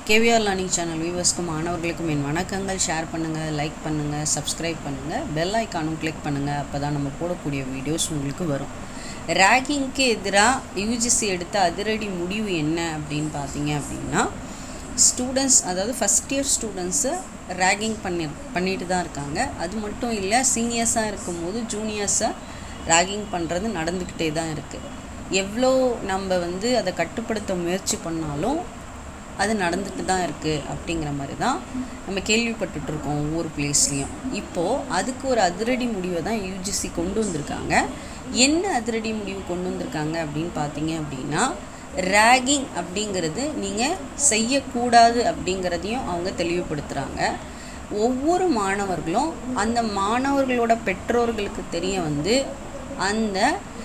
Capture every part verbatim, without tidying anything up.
KVR learning channel வியூவர்ஸ்க்கும் மாணவர்களுக்கும் என் வணக்கங்கள். Share பண்ணுங்கள், லைக் பண்ணுங்கள், சப்ஸ்கிரைப் பண்ணுங்கள், பெல் ஐக்கானும் கிளிக் பண்ணுங்கள். அப்போ தான் நம்ம போடக்கூடிய வீடியோஸ் உங்களுக்கு வரும். ரேகிங்க்கு எதிராக யூஜிசி எடுத்த அதிரடி முடிவு என்ன அப்படின்னு பார்த்தீங்க அப்படின்னா, ஸ்டூடெண்ட்ஸ் அதாவது ஃபஸ்ட் இயர் ஸ்டூடெண்ட்ஸு ரேகிங் பண்ணி பண்ணிட்டு தான் இருக்காங்க. அது மட்டும் இல்லை, சீனியர்ஸாக இருக்கும்போது ஜூனியர்ஸை ரேகிங் பண்ணுறது நடந்துக்கிட்டே தான் இருக்குது. எவ்வளோ நம்ம வந்து அதை கட்டுப்படுத்த முயற்சி பண்ணாலும் அது நடந்துட்டு தான் இருக்குது அப்படிங்கிற மாதிரி தான் நம்ம கேள்விப்பட்டுட்ருக்கோம் ஒவ்வொரு பிளேஸ்லேயும். இப்போது அதுக்கு ஒரு அதிரடி முடிவை தான் யூஜிசி கொண்டு வந்திருக்காங்க. என்ன அதிரடி முடிவு கொண்டு வந்திருக்காங்க அப்படின்னு பார்த்தீங்க அப்படின்னா, ரேகிங் அப்படிங்கிறது நீங்கள் செய்யக்கூடாது அப்படிங்கிறதையும் அவங்க தெளிவுபடுத்துகிறாங்க. ஒவ்வொரு மாணவர்களும் அந்த மாணவர்களோட பெற்றோர்களுக்கு தெரிய வந்து அந்த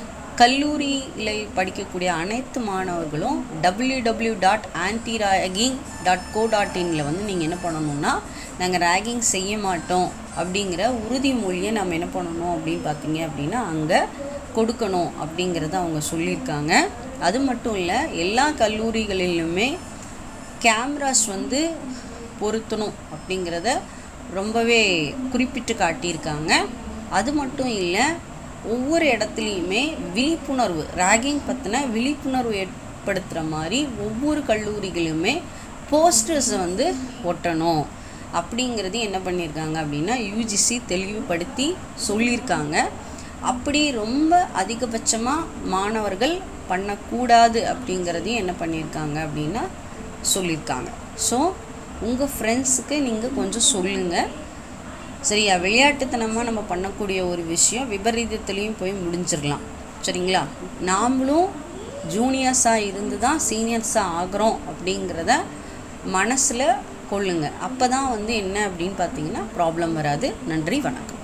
கல்லூரியில் படிக்கக்கூடிய அனைத்து மாணவர்களும் W W dot anti ragging dot co dot இனில் வந்து நீங்கள் என்ன பண்ணணும்னா, நாங்கள் ரேகிங் செய்ய மாட்டோம் அப்படிங்கிற உறுதிமொழியை நம்ம என்ன பண்ணணும் அப்படின்னு பார்த்தீங்க அப்படின்னா அங்கே கொடுக்கணும் அப்படிங்கிறத அவங்க சொல்லியிருக்காங்க. அது மட்டும் இல்லை, எல்லா கல்லூரிகளிலுமே கேமராஸ் வந்து பொருத்தணும் அப்படிங்கிறத ரொம்பவே குறிப்பிட்டு காட்டியிருக்காங்க. அது மட்டும் இல்லை, ஒவ்வொரு இடத்துலையுமே விழிப்புணர்வு ரேகிங் பற்றின விழிப்புணர்வு ஏற்படுத்துகிற மாதிரி ஒவ்வொரு கல்லூரிகளுமே போஸ்டர்ஸை வந்து ஒட்டணும் அப்படிங்கிறது என்ன பண்ணியிருக்காங்க அப்படின்னா யூஜிசி தெளிவுபடுத்தி சொல்லியிருக்காங்க. அப்படி ரொம்ப அதிகபட்சமாக மாணவர்கள் பண்ணக்கூடாது அப்படிங்கிறதையும் என்ன பண்ணியிருக்காங்க அப்படின்னா சொல்லியிருக்காங்க. ஸோ உங்கள் ஃப்ரெண்ட்ஸுக்கு நீங்கள் கொஞ்சம் சொல்லுங்கள். சரியா, விளையாட்டுத்தனமாக நம்ம பண்ணக்கூடிய ஒரு விஷயம் விபரீதத்துலேயும் போய் முடிஞ்சிடலாம். சரிங்களா, நாமளும் ஜூனியர்ஸாக இருந்து தான் சீனியர்ஸாக ஆகிறோம் அப்படிங்கிறத மனசில் கொள்ளுங்கள். அப்போ தான் வந்து என்ன அப்படின்னு பார்த்தீங்கன்னா ப்ராப்ளம் வராது. நன்றி, வணக்கம்.